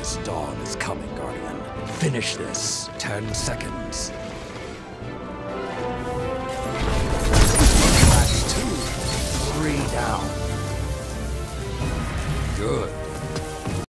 Darkest dawn is coming, Guardian. Finish this. 10 seconds. Last 2. 3 down. Good.